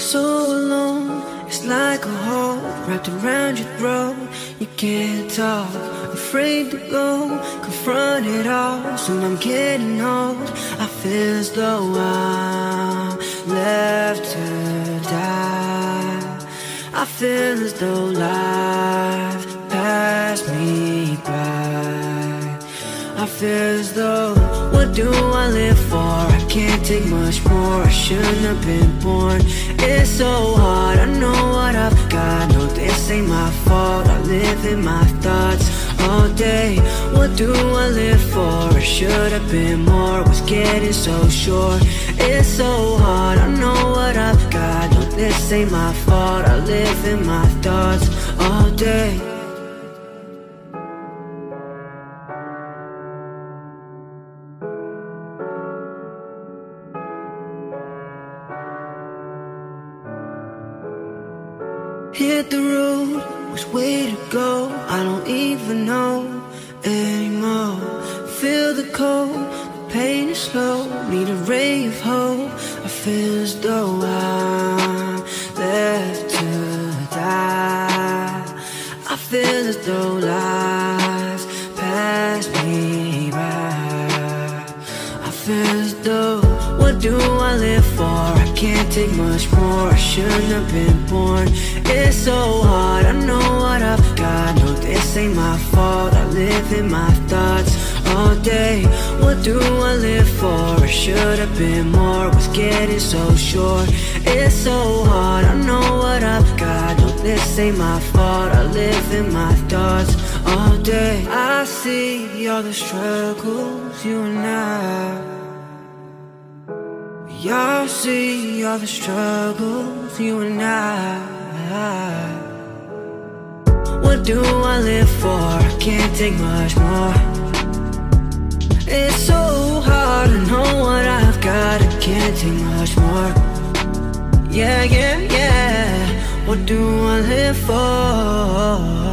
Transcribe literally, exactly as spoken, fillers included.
so alone. It's like a hole wrapped around your throat. You can't talk, afraid to go, confront it all. Soon I'm getting old. I feel as though I'm left to die. I feel as though life passed me by. I feel as though, what do I live for? I can't take much more. I shouldn't have been born. It's so hard, I know what I've got. No, this ain't my fault. I live in my thoughts all day. What do I live for? I should have been more. Was getting so sure. It's so hard, I know what I've got. No, this ain't my fault. I live in my thoughts all day. Hit the road, which way to go? I don't even know anymore. Feel the cold, the pain is slow. Need a ray of hope. I feel as though I'm left to die. I feel as though life's passed me by. I feel as though, what do I live for? I can't take much more. I shouldn't have been born. It's so hard, I know what I've got. No, this ain't my fault. I live in my thoughts all day. What do I live for? I should have been more. Was getting so sure. It's so hard, I know what I've got. No, this ain't my fault. I live in my thoughts all day. I see all the struggles you and I. Y'all see all the struggles, you and I. What do I live for? I can't take much more. It's so hard, I know what I've got. I can't take much more. Yeah, yeah, yeah. What do I live for?